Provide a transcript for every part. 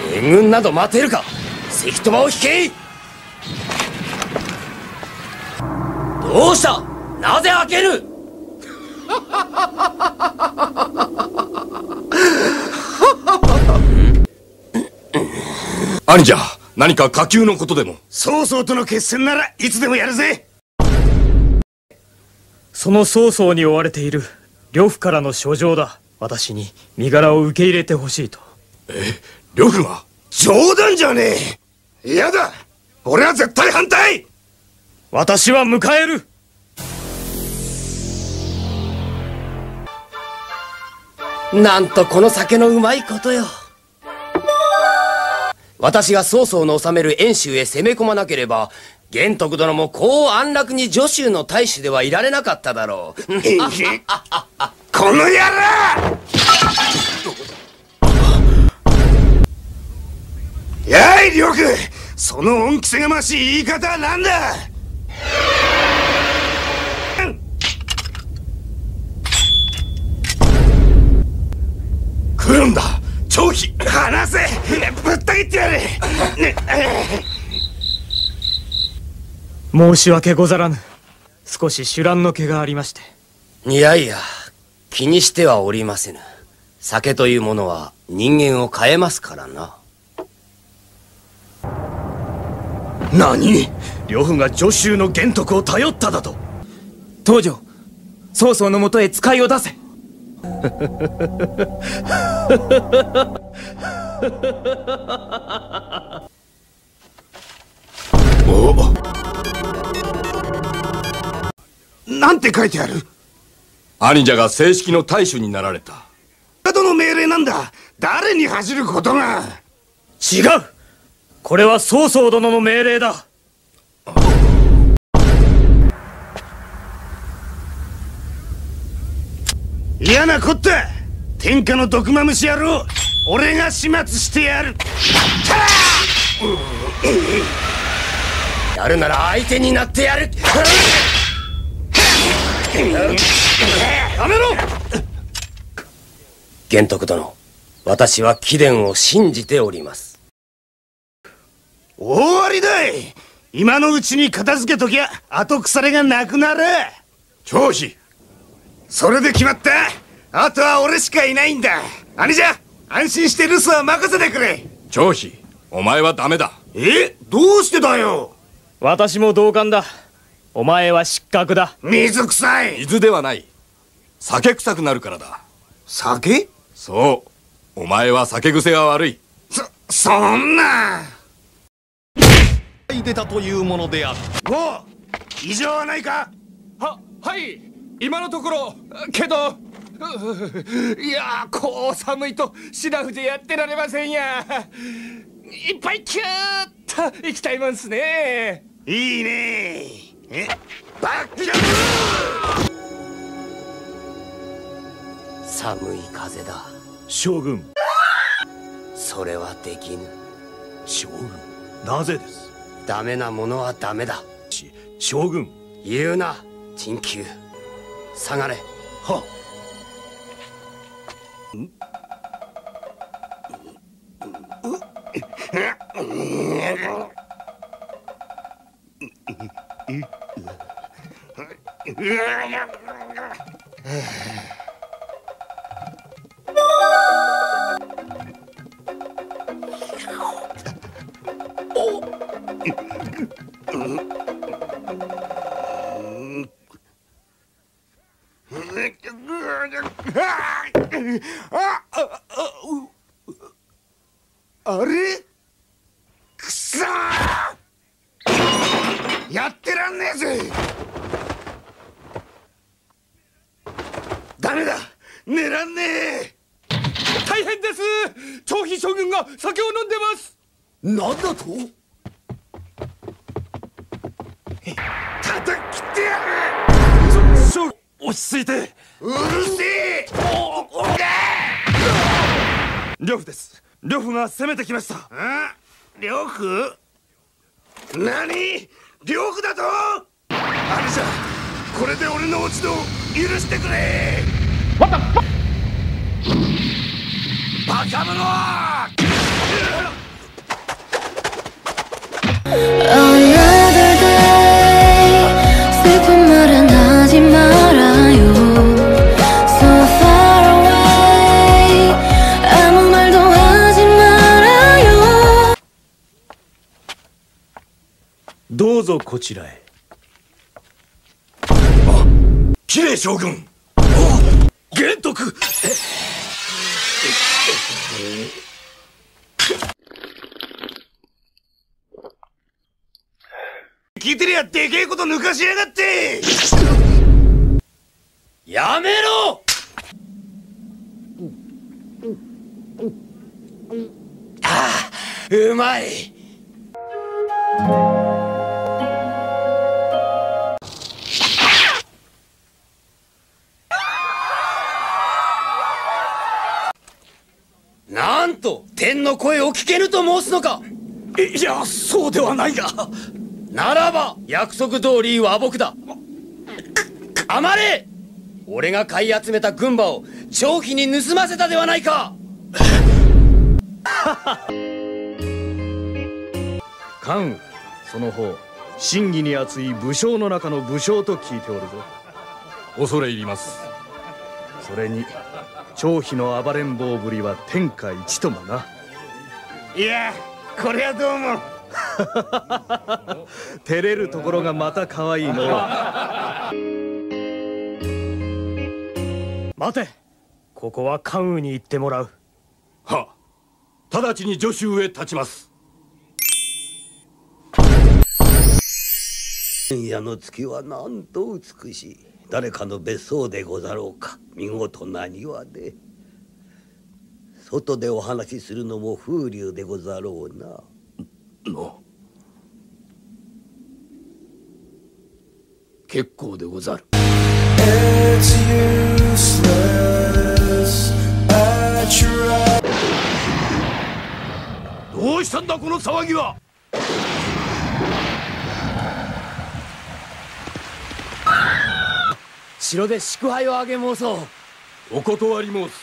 援軍など待てるか。関戸場を引け。どうした、なぜ開ける。 兄者、何か下級のことでも。 曹操との決戦ならいつでもやるぜ。 その曹操に追われている呂布からの書状だ。私に身柄を受け入れてほしいと。 呂布が？ 冗談じゃねえ。嫌だ、俺は絶対反対。 私は迎える。 なんとこの酒のうまいことよ。私が曹操の治める遠州へ攻め込まなければ、玄徳殿もこう安楽に徐州の大使ではいられなかっただろう。 この野郎。やい呂布、その恩着せがましい言い方は何だ。 来るんだ張飛。 離せ、ぶった切ってやれ。 申し訳ござらぬ。少し酒乱の気がありまして。 いやいや、気にしてはおりませぬ。酒というものは人間を変えますからな。 何？呂布が徐州の玄徳を頼っただと？ 東条、曹操のもとへ使いを出せ。 なんて書いてある？ 兄者が正式の大使になられた。 どの命令なんだ。誰に恥じることが。 違う、これは曹操殿の命令だ。 嫌なこった。天下の毒マムシ野郎、俺が始末してやる。 やるなら相手になってやる。 やめろ。 玄徳殿、私は貴殿を信じております。 大ありだい。今のうちに片付けときゃ後腐れがなくなる。 張飛、 それで決まった。あとは俺しかいないんだ。兄者、安心して留守は任せてくれ。 張飛、お前はダメだ。 どうしてだよ。 私も同感だ。お前は失格だ。 水臭い。 水ではない。酒臭くなるからだ。 酒？ そう、お前は酒癖が悪い。 そんな。 出たというものである。 おう、異常はないか？ はい、今のところ。けど、いやー、こう寒いとシラフでやってられませんや。いっぱいキューッと行きたいもんすね。 いいね。バッキャー。 寒い風だ。 将軍。 それはできぬ。 将軍、なぜです？ ダメなものはダメだ。 将軍。 言うな、陳旧。下がれ。 はっ。 あれ？くそー！やってらんねえぜ。ダメだ、寝らんねえ。 大変です。張飛将軍が酒を飲んでます。 なんだと？ 叩き切ってやる。 落ち着いて。 うるせえ。 呂布です。呂布が攻めてきました。 呂布？何？呂布だと？兄者、これで俺の落ち度を許してくれ。バカ者！ どうぞこちらへ。 キレイ将軍。 玄徳。 聞いてりゃでけえこと抜かしやがって。 やめろ。ああ、うまい。なんと天の声を聞けぬと申すのか。 いや、そうではないが。 ならば約束通り和睦だ。黙れ。俺が買い集めた軍馬を張飛に盗ませたではないか。 関羽、その方真偽に熱い武将の中の武将と聞いておるぞ。 恐れ入ります。 それに張飛の暴れん坊ぶりは天下一ともな。 いや、これはどうも。 照れるところがまた可愛いの。待て、ここは関羽に行ってもらう。 は、直ちに助手へ立ちます。 深夜の月はなんと美しい。誰かの別荘でござろうか。見事な庭で、外でお話しするのも風流でござろうな。 結構でござる。 どうしたんだこの騒ぎは。 城で祝杯をあげ申そう。 お断り申す。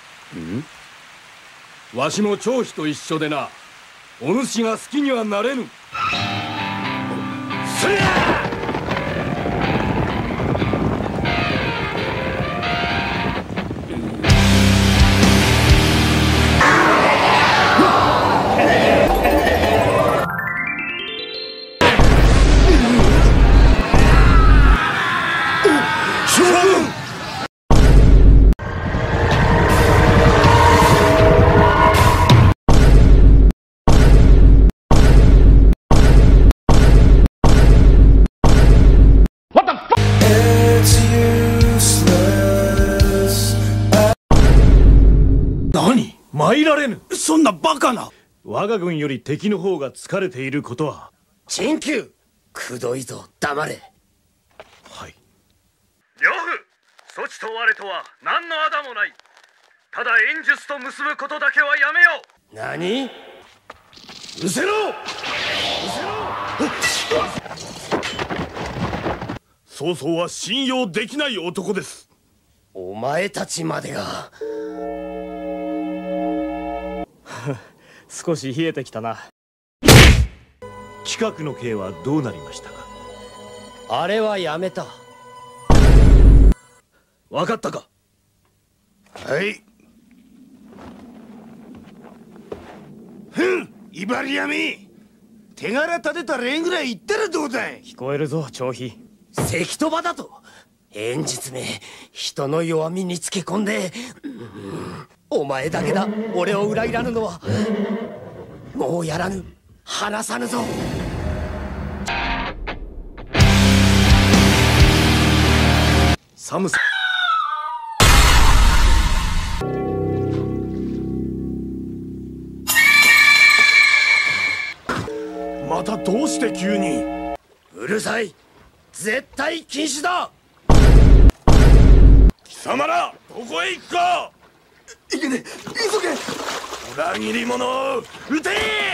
わしも張飛と一緒でな、お主が好きにはなれぬ。せや！ 何？参られぬ。そんなバカな。 我が軍より敵の方が疲れていることは。 陳旧、くどいぞ、黙れ。 はい。 呂布、そちと我とは何の仇もない。ただ演術と結ぶことだけはやめよう。 何？ 失せろ！曹操は信用できない男です。 お前たちまでが。 少し冷えてきたな。 近くの刑はどうなりましたか。 あれはやめた。 分かったか。 はい。イバリアミ、手柄立てた例ぐらい言ったらどうだい。 聞こえるぞ張飛。 関戸場だと。演術め、人の弱みにつけ込んで、お前だけだ俺を裏切らぬのは。もうやらぬ、離さぬぞ。 寒さ。またどうして急に。 うるさい、絶対禁止だ。 貴様らどこへ行くか。いけねえ、急げ。裏切り者、撃て。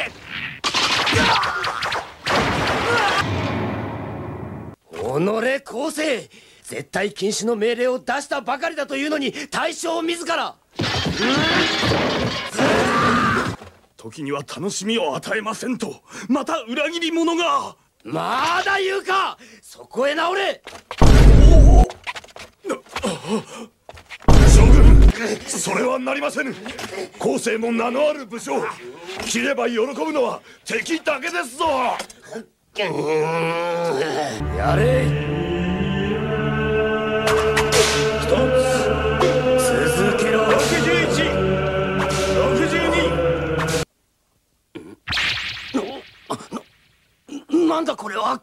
己公正、絶対禁止の命令を出したばかりだというのに大将自ら。 時には楽しみを与えませんと、また裏切り者が。 まだ言うか。そこへ直れ。 将軍、それはなりませぬ。後世も名のある武将、切れば喜ぶのは敵だけですぞ。 やれ。一つ続けろ。61、62。なんだこれは。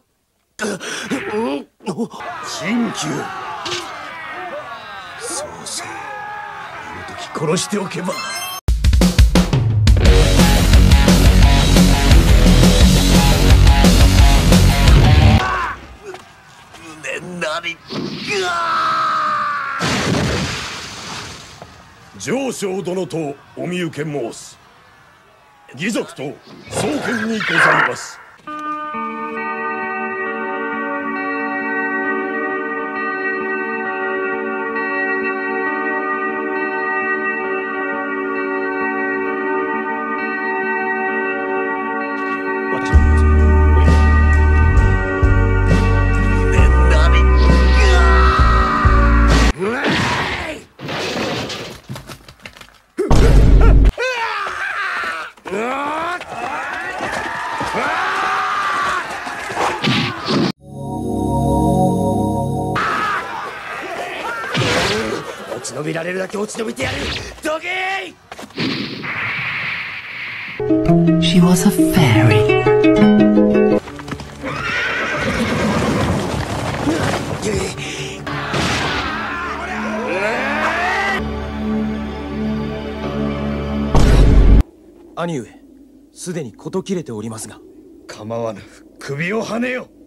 新旧。そうそう、あの時殺しておけば。上昇殿とお見受け申す。義賊と双剣にございます。 落ち延びられるだけ落ち延びてやる。どけー。 She was a fairy. 兄上、すでに事切れておりますが。 構わぬ、首をはねよ。